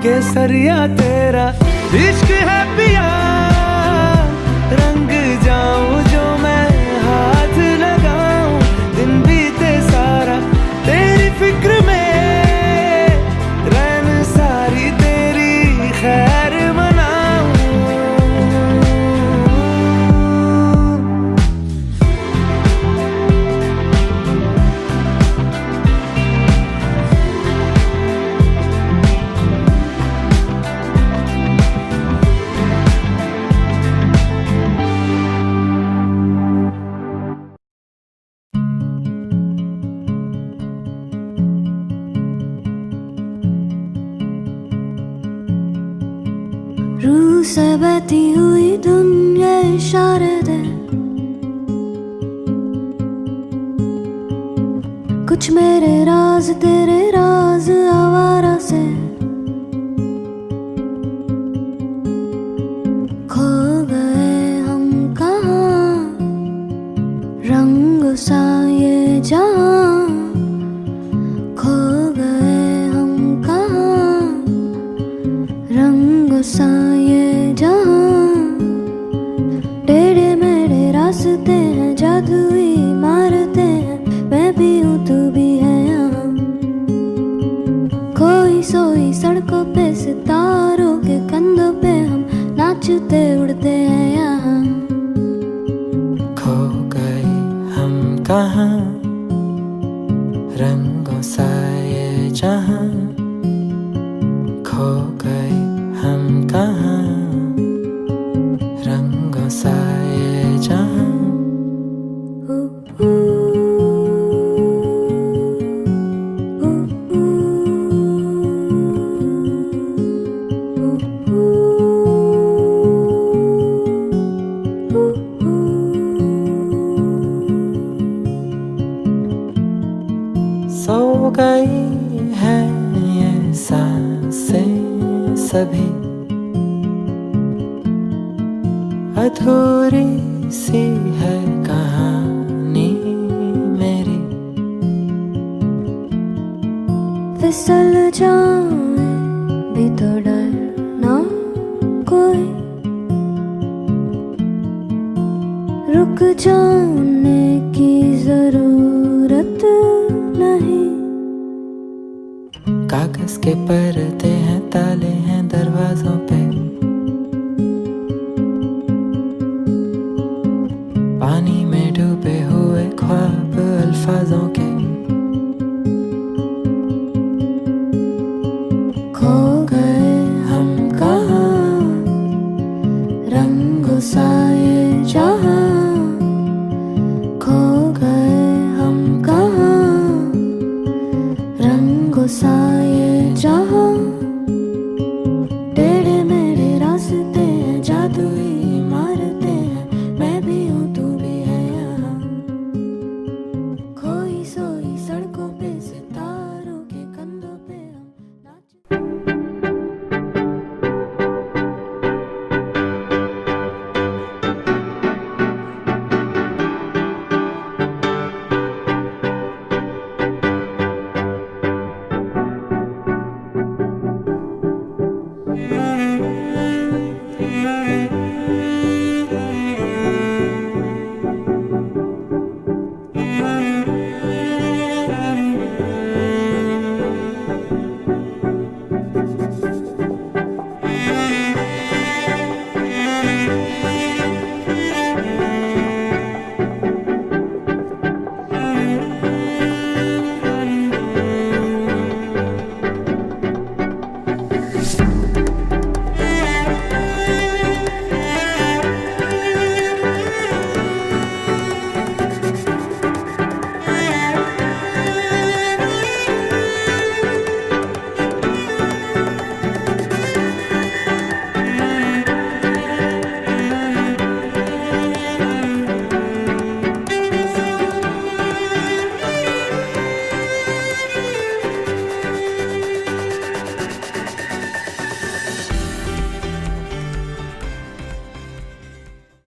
केसरिया तेरा इश्क है पिया, रंग जाऊं जो मैं हाथ लगाऊं, दिन बीते सारा तेरी फिक्र में, रैन सारी तेरी खैर मनाऊं। रूह से बहती हुई दुनिया इशारे दे, कुछ मेरे राज तेरे राज आवारा से, खो गए हम कहाँ रंग सा ये जहाँ, खो गए हम कहाँ रंग सा ये जहाँ, टेढ़े मेढ़े रास्ते हैं जादुई मारते हैं, मैं भी हूँ तू भी है यहाँ, खोई सोई सड़कों पे सितारों के कंधों पे हम नाचते उड़ते हैं यहाँ, खो गए हम कहाँ रंगों सा ये जहाँ, खो गए हम कहाँ रंगों सा ये जहाँ। सो गई है ये सांसें सभी, अधूरी सी है कहानी मेरी, फिसल जाए भी तो डर ना कोई, रुक जाने की जरूरत नहीं, कागज के पर्दे हैं ताले हैं दरवाजों पे, पानी में डूबे हुए ख्वाब अल्फाजों के, खो गए हम कहाँ रंग सा ये जहाँ, खो गए हम कहाँ रंग सा